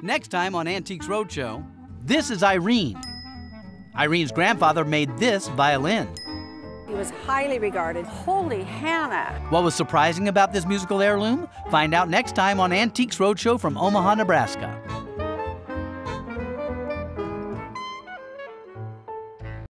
Next time on Antiques Roadshow, this is Irene. Irene's grandfather made this violin. He was highly regarded. Holy Hannah! What was surprising about this musical heirloom? Find out next time on Antiques Roadshow from Omaha, Nebraska.